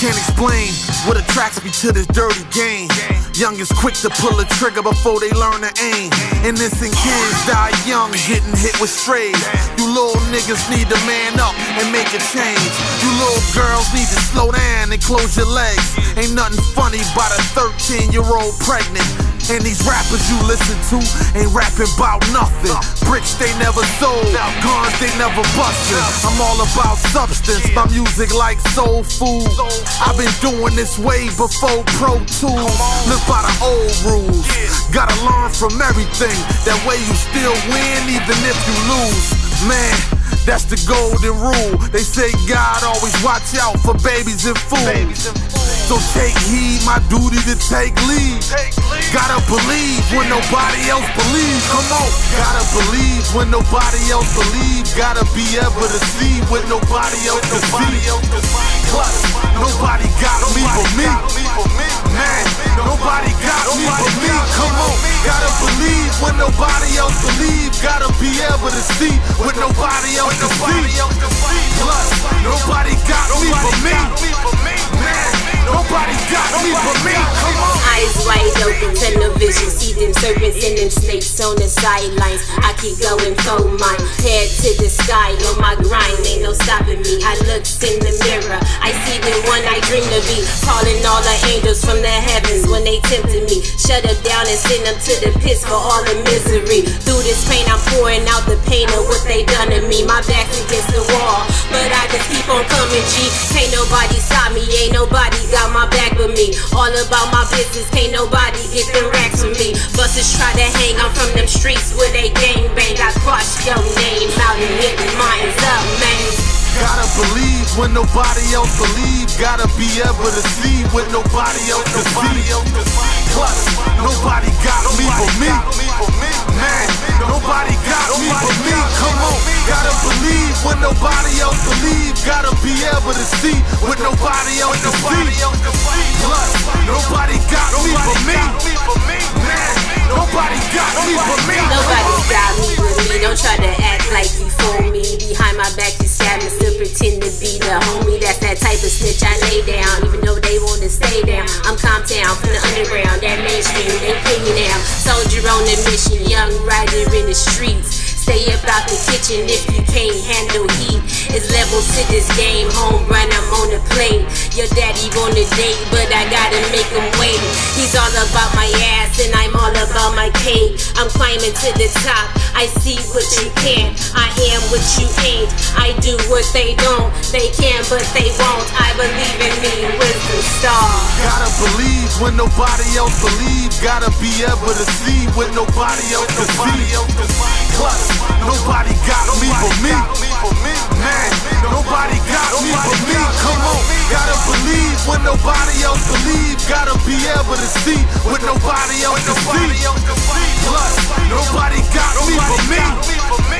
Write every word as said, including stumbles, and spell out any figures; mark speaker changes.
Speaker 1: Can't explain what attracts me to this dirty game. Young is quick to pull a trigger before they learn to aim. Innocent kids die young, getting hit with strays. You little niggas need to man up and make a change. You little girls need to slow down and close your legs. Ain't nothing funny about a thirteen year old pregnant. And these rappers you listen to ain't rapping about nothing. Bricks they never sold, guns they never busted. I'm all about substance, my music like soul food. I've been doing this way before Pro Tools. Live by the old rules, gotta learn from everything. That way you still win even if you lose. Man, that's the golden rule. They say God always watch out for babies and fools. So take heed, my duty to take lead. Gotta believe when nobody else believes. Come on, gotta believe when nobody else believes. Gotta be able to see when nobody else can see. Plus, nobody got me but me. Man, nobody got me but me. Come on, gotta believe when nobody else believes. Gotta be able to see when nobody else can see. Plus, nobody got me but me. Man, nobody got me but me. Come on.
Speaker 2: Eyes wide open, tunnel vision, see them serpents and them snakes on the sidelines. I keep going for mine, head to the sky on my grind. Ain't no stopping me. I look in the mirror, I see the one I dream to be. Calling all the angels from the heavens when they tempted me. Shut them down and send them to the pits for all the misery. Through this pain, I'm pouring out the pain of what they done to me. My back's against the wall, but I just keep on coming, G. Can't nobody stop me, ain't nobody got my back but me. All about my business, can't nobody get them racks from me. Busters try to hang, I'm from them streets where they gang bang. I cross your name out and hit the minds up, man.
Speaker 1: Gotta believe when nobody else believes. Gotta be able to see when nobody else can see. Plus, nobody got me but me. Man, nobody got me but me. Come on, gotta believe when nobody else believes. Gotta be able to see when nobody else can see. Plus, nobody got me but me. Man, nobody got me but me.
Speaker 2: Nobody got me but me. Don't try to act like you for me. Behind my back you stab me, still pretend to be the homie. That's that type of snitch I lay down, even though they wanna stay down. I'm Comptown from the underground, that mainstream they pay me down. Soldier on a mission, young rider in the streets. Stay up out the kitchen if you can't handle heat. It's levels to this game, home run, I'm on the plate. Your daddy on a date, but I gotta make him wait. He's all about my ass and I'm all about my cake. I'm climbing to the top, I see what you can't. I am what you ain't, I do what they don't. They can but they won't, I believe in me, wisdom star.
Speaker 1: Gotta believe when nobody else believes. Gotta be able to see when nobody else can see. Plus, nobody got me but me. Man, nobody got me but me. Come on, gotta believe when nobody else believes. Gotta be able to see when nobody else can see. Plus, nobody got me but me.